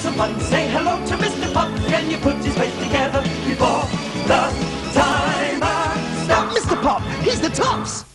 lots of fun. Say hello to Mr. Pup. Can you put his face together before the timer stops? Mr. Pop, he's the tops!